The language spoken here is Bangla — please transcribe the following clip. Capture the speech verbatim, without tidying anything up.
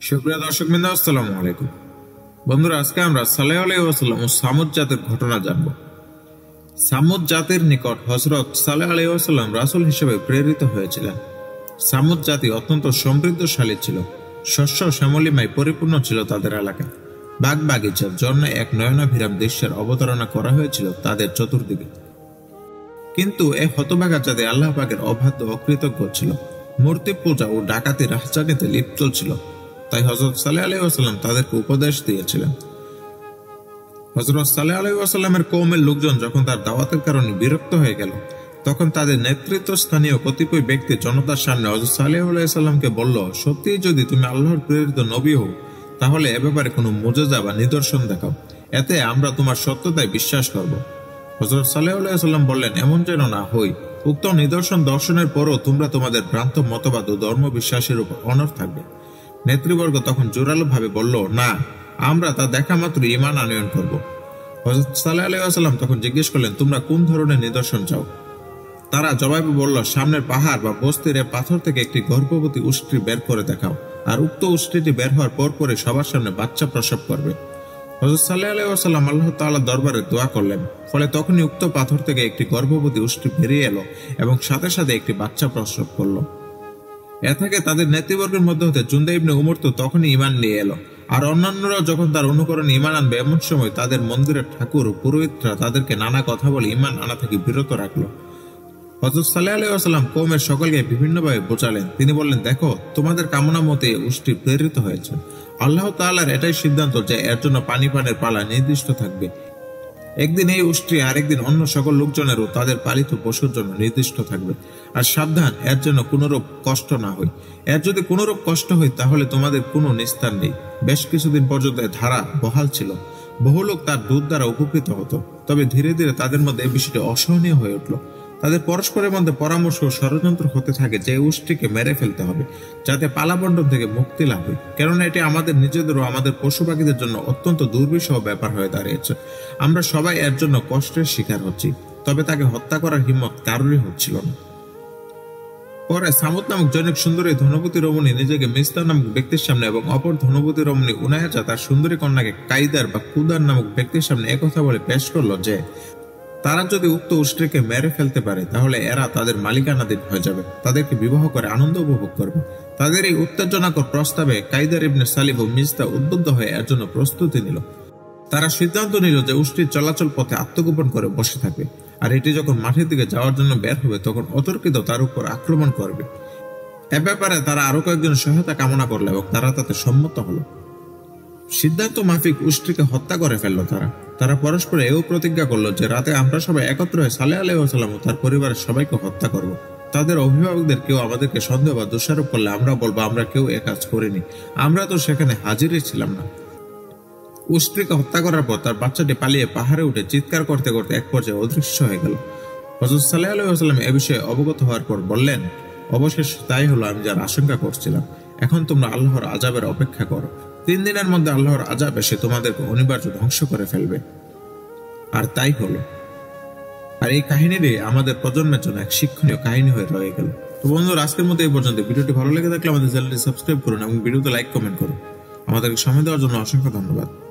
সুপ্রিয় দর্শকবৃন্দ, আসসালামু আলাইকুম। বন্ধুরা, আজকে আমরা সালেহ আলাইহি ওয়াসাল্লাম ও সামুদ জাতের ঘটনা জানব। সামুদ জাতির নিকট হযরত সালেহ আলাইহি ওয়াসাল্লাম রাসূল হিসেবে প্রেরিত হয়েছিলেন। সামুদ জাতি অত্যন্ত সমৃদ্ধশালী ছিল। শস্য শ্যামলিমায় পরিপূর্ণ ছিল তাদের এলাকা। বাগ বাগিচার জন্য এক নয়নাভিরাম দৃশ্যের অবতারণা করা হয়েছিল তাদের চতুর্দিকে। কিন্তু এ হতভাগা জাতি আল্লাহ পাকের অবাধ্য অকৃতজ্ঞ ছিল। মূর্তি পূজা ও ডাকাতি রাহজানিতে লিপ্ত ছিল। তাই হযরত সালেহ আলাইহি ওয়াসাল্লাম তাদেরকে উপদেশ দিয়েছিলেন। হযরত সালেহ আলাইহি ওয়াসাল্লামের কওমের লোকজন যখন তার দাওয়াতের কারণে বিরক্ত হয়ে গেল, তখন তাদের নেতৃত্বস্থানীয় কতিপয় ব্যক্তি জনতার সামনে হযরত সালেহ আলাইহি ওয়াসাল্লামকে বলল, সত্যিই যদি তুমি আল্লাহর প্রেরিত নবী হও, তাহলে এ ব্যাপারে কোনো মুজিজা বা নিদর্শন দেখাও, এতে আমরা তোমার সত্যতায় বিশ্বাস করব। হযরত সালেহ আলাইহি ওয়াসাল্লাম বললেন, এমন যেন না হই উক্ত নিদর্শন দর্শনের পরও তোমরা তোমাদের ভ্রান্ত মতবাদ ও ধর্ম বিশ্বাসের উপর অনড় থাকবে। নেতৃবর্গ তখন জোরালো ভাবে বলল, না, আমরা তা দেখা মাত্র ঈমান আনয়ন করব। হযরত সালেহ আলাইহি ওয়াসাল্লাম তখন জিজ্ঞেস করলেন, তোমরা কোন ধরনের নিদর্শন চাও? তারা জবাবে বলল, সামনের পাহাড় বা বস্তির পাথর থেকে একটি গর্ভবতী উষ্ট্রি বের করে দেখাও, আর উক্ত উষ্ট্রিটি বের হওয়ার পর পরে সবার সামনে বাচ্চা প্রসব করবে। হযরত সালেহ আলাইহি ওয়াসাল্লাম আল্লাহ তাআলার দরবারে দোয়া করলেন। ফলে তখনই উক্ত পাথর থেকে একটি গর্ভবতী উষ্ট্রি বেরিয়ে এলো এবং সাথে সাথে একটি বাচ্চা প্রসব করলো। এ থেকে তাদের নেতৃবর্গের মধ্যে হতে জুনদা ইবনে উমর তো তখনই ঈমান নিয়ে এলো। আর অন্যান্যরা যখন তার অনুকরণে ঈমান আনবে, এমন সময় তাদের মন্দিরের ঠাকুর ও পুরোহিতরা তাদেরকে নানা কথা বলে ঈমান আনা থেকে বিরত রাখলো। হযরত সালেহ আলাইহি ওয়াসাল্লাম কওমের সকলকে বিভিন্নভাবে বোঝালেন। তিনি বললেন, দেখো, তোমাদের কামনা মতে উষ্ট্রি প্রেরিত হয়েছে। আল্লাহ তাআলার এটাই সিদ্ধান্ত যে এর জন্য পানি পানের পালা নির্দিষ্ট থাকবে। একদিন এই উষ্ট্রি আরেকদিন অন্য সকল লোকজনেরও তাদের পালিত পশুর জন্য নির্দিষ্ট থাকবে। আর সাবধান, এর জন্য কোনরূপ কষ্ট না হয়। এর যদি কোনরূপ কষ্ট হয় তাহলে তোমাদের কোনো নিস্তার নেই। বেশ কিছুদিন পর্যন্ত ধারা বহাল ছিল। বহু লোক তার দুধ দ্বারা উপকৃত হতো। তবে ধীরে ধীরে তাদের মধ্যে এই বিষয়টি অসহনীয় হয়ে উঠল। তাদের পরস্পরের মধ্যে পরামর্শ ও ষড়যন্ত্র হতে থাকে যে উষ্ট্রিকে মেরে ফেলতে হবে, যাতে পালাবন্টন থেকে মুক্তি লাভ হয়। কেননা এটি আমাদের নিজেদের ও আমাদের পশু পাখিদের জন্য অত্যন্ত দুর্বিষহ ব্যাপার হয়ে দাঁড়িয়েছে। আমরা সবাই এর জন্য কষ্টের শিকার হচ্ছি, তবে তাকে হত্যা করার হিম্মত কারোরই হচ্ছিল না। পরে সামুদ নামক জনক সুন্দরী ধনবতী রমণী নিজেকে মিস্তা নামক ব্যক্তির সামনে এবং অপর ধনবতী রমণী উনায়াজা তার সুন্দরী কন্যাকে কাইদার বা কুদার নামক ব্যক্তির সামনে একথা বলে পেশ করলো যে তারা যদি উক্ত উষ্ট্রিকে মেরে ফেলতে পারে তাহলে এরা তাদের মালিকানাধীন হয়ে যাবে, তাদেরকে বিবাহ করে আনন্দ উপভোগ করবে। তাদের এই উত্তেজনাকর প্রস্তাবে কাইদার ইবনে সালিব ও মিজদা উদ্বুদ্ধ হয়ে এর জন্য প্রস্তুতি নিল। তারা সিদ্ধান্ত নিল যে উষ্ট্রির চলাচল পথে আত্মগোপন করে বসে থাকবে, আর এটি যখন মাঠের দিকে যাওয়ার জন্য বের হবে তখন অতর্কিত তার উপর আক্রমণ করবে। এ ব্যাপারে তারা আরো কয়েকজন সহায়তা কামনা করলো এবং তারা তাতে সম্মত হলো। সিদ্ধান্ত মাফিক উষ্ট্রিকে হত্যা করে ফেলল তারা। তারা পরস্পর এও প্রতিজ্ঞা করলো যে রাতে আমরা সবাই একত্র হয়ে সালেহ আলাইহি ওয়াসাল্লাম ও তার পরিবারের সবাইকে হত্যা করব। তাদের অভিভাবকদের কেউ আমাদেরকে সন্দেহ বা দোষারোপ করলে আমরা বলবো আমরা কেউ এ কাজ করিনি, আমরা তো সেখানে হাজিরই ছিলাম না। উষ্ট্রিকে হত্যা করার পর তার বাচ্চাটি পালিয়ে পাহাড়ে উঠে চিৎকার করতে করতে এক পর্যায়ে অদৃশ্য হয়ে গেল। হযরত সালেহ আলাইহি ওয়াসাল্লাম এ বিষয়ে অবগত হওয়ার পর বললেন, অবশেষ তাই হলো আমি যার আশঙ্কা করছিলাম। এখন তোমরা আল্লাহর আযাবের অপেক্ষা করো। তিন দিনের মধ্যে আল্লাহর আযাব এসে তোমাদেরকে অনিবার্য ধ্বংস করে ফেলবে। আর তাই হলো। আর এই কাহিনীটি আমাদের প্রজন্মের জন্য এক শিক্ষণীয় কাহিনী হয়ে রয়ে গেল। তো বন্ধুরা, আজকের মতো এই পর্যন্ত। ভিডিওটি ভালো লেগে থাকলে আমাদের চ্যানেলটি সাবস্ক্রাইব করুন এবং ভিডিওতে লাইক কমেন্ট করুন। আমাদেরকে সময় দেওয়ার জন্য অসংখ্য ধন্যবাদ।